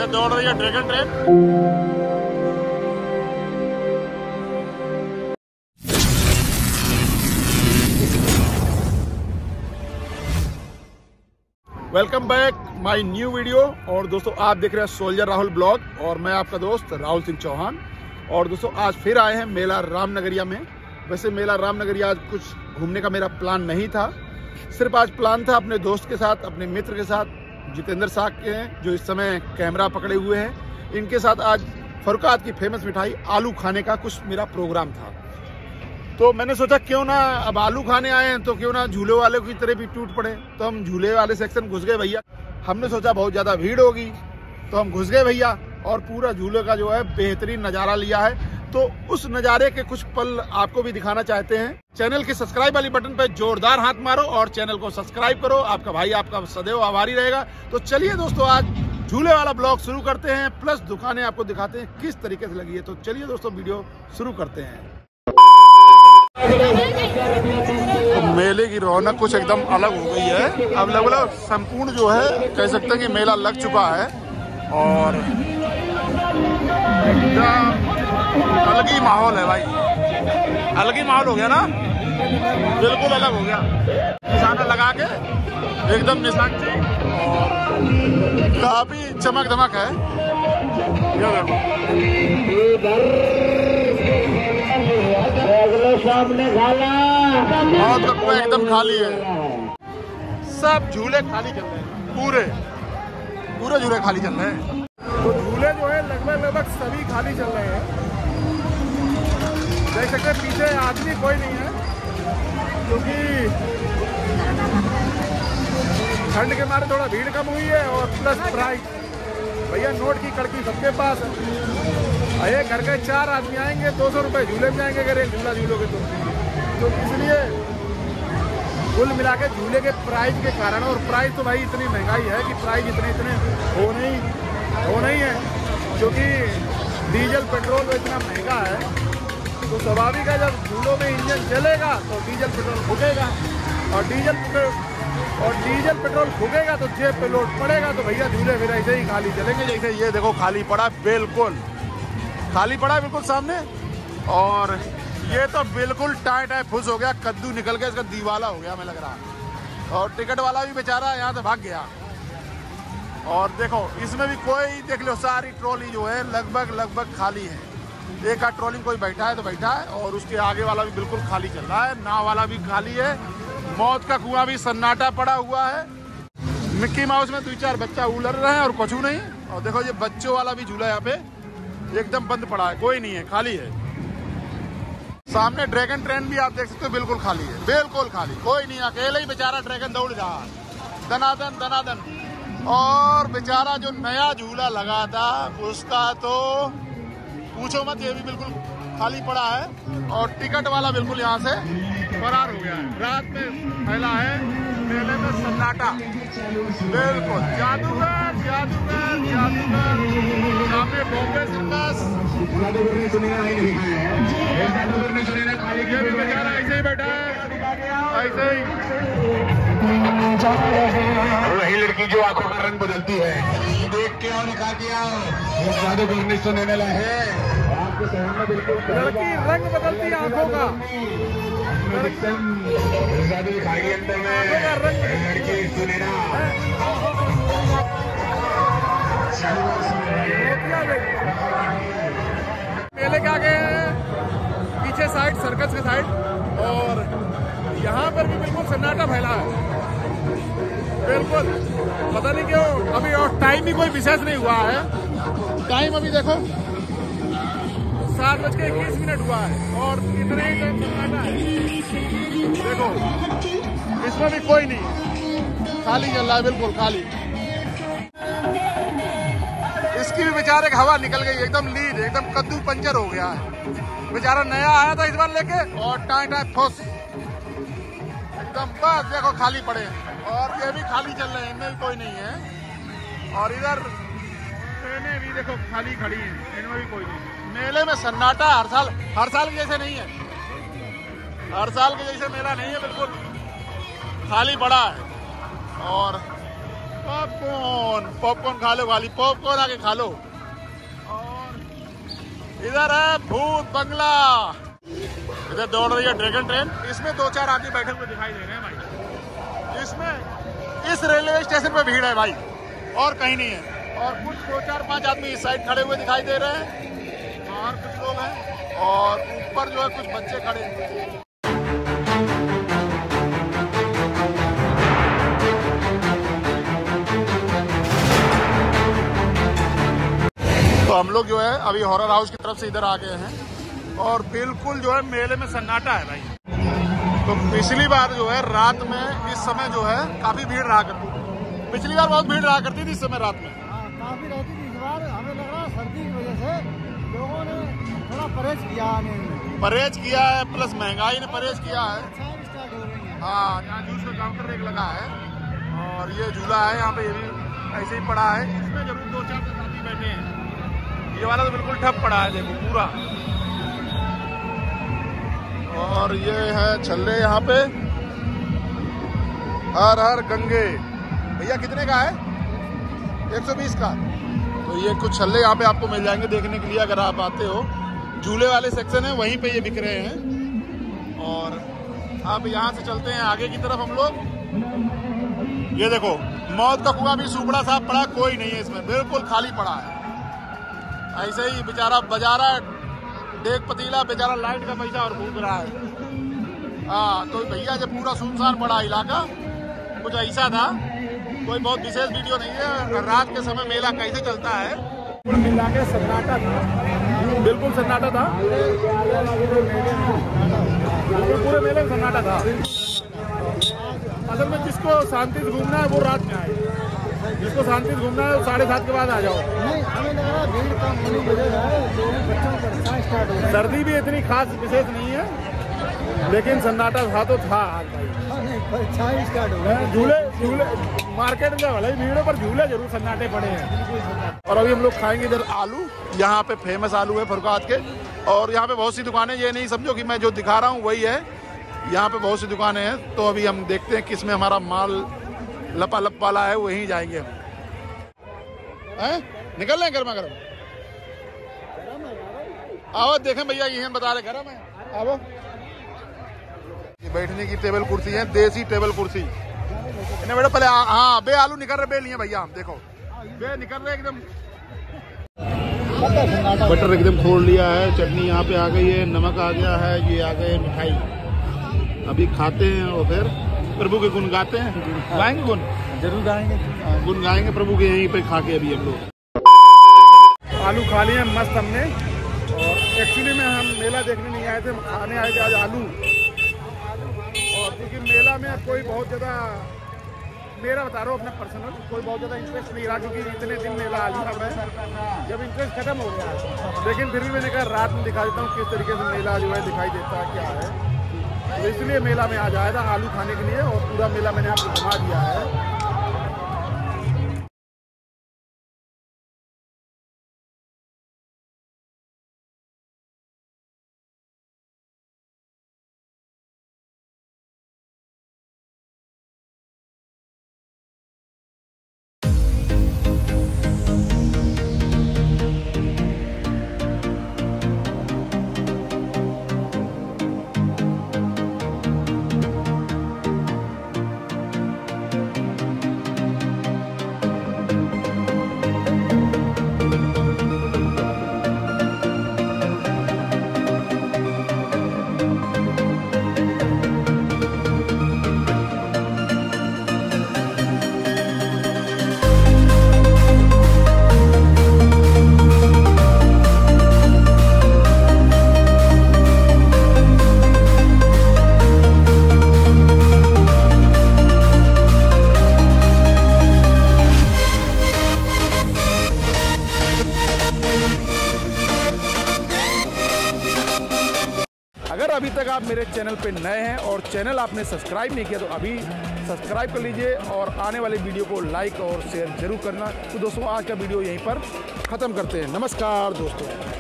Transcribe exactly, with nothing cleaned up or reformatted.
दौड़ रही है dragon train. Welcome back my new video. और दोस्तों आप देख रहे हैं सोल्जर राहुल ब्लॉग और मैं आपका दोस्त राहुल सिंह चौहान। और दोस्तों आज फिर आए हैं मेला रामनगरिया में। वैसे मेला रामनगरिया आज कुछ घूमने का मेरा प्लान नहीं था, सिर्फ आज प्लान था अपने दोस्त के साथ, अपने मित्र के साथ, जितेंद्र साग के हैं जो इस समय कैमरा पकड़े हुए हैं, इनके साथ आज फरुखाबाद की फेमस मिठाई आलू खाने का कुछ मेरा प्रोग्राम था। तो मैंने सोचा क्यों ना अब आलू खाने आए हैं तो क्यों ना झूले वाले की तरह भी टूट पड़े। तो हम झूले वाले सेक्शन घुस गए भैया। हमने सोचा बहुत ज़्यादा भीड़ होगी तो हम घुस गए भैया और पूरा झूले का जो है बेहतरीन नज़ारा लिया है। तो उस नज़ारे के कुछ पल आपको भी दिखाना चाहते हैं। चैनल के सब्सक्राइब वाली बटन पर जोरदार हाथ मारो और चैनल को सब्सक्राइब करो। आपका भाई आपका सदैव आभारी रहेगा। तो चलिए दोस्तों आज झूले वाला ब्लॉग शुरू करते हैं, प्लस दुकानें आपको दिखाते हैं किस तरीके से लगी है। तो चलिए दोस्तों वीडियो शुरू करते हैं। तो मेले की रौनक कुछ एकदम अलग हो गई है। अब लगभग संपूर्ण जो है कह सकते हैं कि मेला लग चुका है और एकदम अलग ही माहौल है भाई। अलग ही माहौल हो गया ना, बिल्कुल अलग हो गया। निशाना लगा के एकदम निशान से और काफी चमक धमक है। बहुत कुआ एकदम खाली है, सब झूले खाली चल रहे हैं, पूरे पूरे झूले खाली चल रहे हैं। तो झूले जो है लगभग लगभग सभी खाली चल रहे हैं। देख सकते हैं पीछे आदमी कोई नहीं है क्योंकि ठंड के मारे थोड़ा भीड़ कम हुई है। और प्लस प्राइस भैया नोट की कड़की सबके पास है। अरे घर के चार आदमी आएंगे दो सौ रुपये झूले में जाएंगे अगर एक झूला झूलोगे तो। तो इसलिए कुल मिला के झूले के प्राइस के कारण, और प्राइस तो भाई इतनी महंगाई है कि प्राइस इतने इतने होने ही होना ही है क्योंकि डीजल पेट्रोल इतना महंगा है। तो स्वाभाविक है जब झूलों में इंजन चलेगा तो डीजल पेट्रोल फूकेगा और डीजल पेट्रोल और डीजल पेट्रोल फूकेगा तो जेब पे लोड पड़ेगा। तो भैया झूले फिर ऐसे ही खाली चलेंगे। जैसे ये देखो खाली पड़ा, बिल्कुल खाली पड़ा बिल्कुल सामने। और ये तो बिल्कुल टाई टाई फुस हो गया, कद्दू निकल गया, इसका दीवाला हो गया हमें लग रहा। और टिकट वाला भी बेचारा यहाँ से भाग गया। और देखो इसमें भी कोई देख लो सारी ट्रॉली जो है लगभग लगभग खाली है। एक आध ट्रॉली कोई बैठा है तो बैठा है और उसके आगे वाला भी बिल्कुल खाली चल रहा है। नाव वाला भी खाली है। मौत का कुआं भी सन्नाटा पड़ा हुआ है। मिक्की माउस में दो चार बच्चा उलर रहे हैं और कुछ नहीं। और देखो ये बच्चों वाला भी झूला यहाँ पे एकदम बंद पड़ा है, कोई नहीं है, खाली है। सामने ड्रैगन ट्रेन भी आप देख सकते हो बिल्कुल खाली है, बिल्कुल खाली, कोई नहीं। अकेले ही बेचारा ड्रैगन दौड़ रहा है दनादन दनादन। और बेचारा जो नया झूला लगा था उसका तो पूछो मत, ये भी बिल्कुल खाली पड़ा है। और टिकट वाला बिल्कुल यहाँ से फरार हो गया है। रात में फैला है मेले में सन्नाटा, बिल्कुल जादूगर जादूगर जादूगर। सामने बॉम्बे सर्कस, ये भी बेचारा ऐसे ही बैठा है, ऐसे ही। वही लड़की जो आंखों का रंग बदलती है, देख के और खा के आओ, जादूगर ने सुनने वाला है आपके शहर में। बिल्कुल लड़की रंग बदलती आंखों का, जादू दिखाई अंदर में लड़की सुनेना। मेले के आगे पीछे साइड सर्कस के साइड, और यहाँ पर भी बिल्कुल सन्नाटा फैला है बिल्कुल। पता नहीं क्यों अभी, और टाइम भी कोई विशेष नहीं हुआ है। टाइम अभी देखो सात बज के इक्कीस मिनट हुआ है और इतने ही टाइम सन्नाटा है। देखो इसमें भी कोई नहीं, खाली चल रहा है, बिल्कुल खाली। इसकी भी बेचारे हवा निकल गई एकदम, लीड एकदम कद्दू पंचर हो गया है। बेचारा नया आया था इस बार लेके और टाइम टाइम फुस एकदम। बस देखो खाली पड़े और ये भी खाली चल रहे हैं, इनमें भी कोई नहीं है। और इधर ट्रेनें भी देखो खाली खड़ी हैं, इनमें भी कोई नहीं। मेले में सन्नाटा हर साल हर साल के जैसे नहीं है, हर साल के जैसे मेला नहीं है, बिल्कुल खाली पड़ा है। और पॉपकॉर्न पॉपकॉर्न खा लो, खाली पॉपकॉर्न आके खा लो। और इधर है भूत बंगला, इधर दौड़ रही है ड्रैगन ट्रेन। इसमें दो चार आदमी बैठे हुए दिखाई दे रहे हैं भाई। इसमें इस रेलवे स्टेशन पे भीड़ है भाई, और कहीं नहीं है। और कुछ दो चार पांच आदमी इस साइड खड़े हुए दिखाई दे रहे हैं, बाहर कुछ लोग हैं, और ऊपर जो है कुछ बच्चे खड़े हैं। तो हम लोग जो है अभी हॉरर हाउस की तरफ से इधर आ गए हैं, और बिल्कुल जो है मेले में सन्नाटा है भाई। तो पिछली बार जो है रात में इस समय जो है काफी भीड़ रहा करती थी, पिछली बार बहुत भीड़ रहा करती थी इस समय रात में। हाँ, काफी रहती थी। इस बार हमें लग रहा है सर्दी की वजह से लोगों ने थोड़ा परहेज किया आने में। परहेज किया है, प्लस महंगाई ने परहेज किया है। स्टार्ट हो रही है। हाँ, यहाँ जूस का काउंटर एक लगा है, और ये झूला है यहाँ पे, ये भी ऐसे ही पड़ा है। इसमें जरूर दो चार साथी बैठे हैं। ये वाला तो बिल्कुल ठप पड़ा है, देखो पूरा। और ये है छल्ले यहाँ पे, हर हर गंगे। भैया कितने का है? एक सौ बीस का। तो ये कुछ छल्ले यहाँ पे आपको मिल जाएंगे देखने के लिए, अगर आप आते हो। झूले वाले सेक्शन है, वहीं पे ये बिक रहे हैं। और अब यहाँ से चलते हैं आगे की तरफ हम लोग। ये देखो मौत का कुआं भी सुपड़ा साफ पड़ा, कोई नहीं है इसमें, बिल्कुल खाली पड़ा है। ऐसे ही बेचारा बजा रहा है देख पतीला, बेचारा लाइट का पैसा और घूम रहा है। हाँ, तो भैया जब पूरा सुनसान पड़ा इलाका, कुछ ऐसा था। कोई बहुत विशेष वीडियो नहीं है। रात के समय मेला कैसे चलता है, कुल मिला के सन्नाटा था, बिल्कुल सन्नाटा था, पूरे मेले में सन्नाटा था। असल में जिसको शांति से घूमना है वो रात में आए, जिसको शांति से घूमना है वो साढ़े सात के बाद आ जाओ। नहीं, हमें लग रहा है भीड़ कम होने की वजह है, बच्चों को परेशान स्टार्ट हो रहा है। सर्दी भी इतनी खास विशेष नहीं है, लेकिन सन्नाटा था तो था भाई। परेशान स्टार्ट हो रहा है। झूले झूले मार्केट में भले ही भीड़ है, पर झूले जरूर सन्नाटे पड़े हैं। और अभी हम लोग खाएंगे इधर आलू। यहाँ पे फेमस आलू है फुरकात के, और यहाँ पे बहुत सी दुकानें, ये नहीं समझो कि मैं जो दिखा रहा हूँ वही है। यहाँ पे बहुत सी दुकानें हैं। तो अभी हम देखते हैं किसमें हमारा माल लपा लप वाला है, वहीं जाएंगे हम। हैं? निकल रहे हैं गर्मा गर्म? आओ देखें भैया, ये बता रहे गर्म है। आओ, ये बैठने की टेबल कुर्सी है, देसी टेबल कुर्सी। इन्हें बेटा पहले, हाँ बे आलू निकल रहे, बे लिए भैया हम, देखो बे निकल रहे एकदम। बटर एकदम खोल लिया है, चटनी यहाँ पे आ गई है, नमक आ गया है, ये आ गए मिठाई। अभी खाते हैं और फिर प्रभु के गुण गाते हैं। गाएंगे गुण, जरूर गाएंगे, गुण गाएंगे प्रभु के यहीं पे खा के। अभी हम लोग आलू खा लिए मस्त हमने। और एक्चुअली में हम मेला देखने नहीं आए थे, हम खाने आए थे आज आलू। और क्योंकि मेला में कोई बहुत ज़्यादा, मेरा बता रहा हूँ अपना पर्सनल, कोई बहुत ज़्यादा इंटरेस्ट नहीं रहा, क्योंकि इतने दिन मेला आलू का है, जब इंटरेस्ट खत्म हो गया। लेकिन फिर भी मैंने कहा रात में दिखा देता हूँ किस तरीके से मेला जो है दिखाई देता है, क्या है। तो इसलिए मेला में आज आया था आलू खाने के लिए, और पूरा मेला मैंने आपको घुमा दिया है। अगर अभी तक आप मेरे चैनल पे नए हैं और चैनल आपने सब्सक्राइब नहीं किया तो अभी सब्सक्राइब कर लीजिए, और आने वाली वीडियो को लाइक और शेयर जरूर करना। तो दोस्तों आज का वीडियो यहीं पर ख़त्म करते हैं। नमस्कार दोस्तों।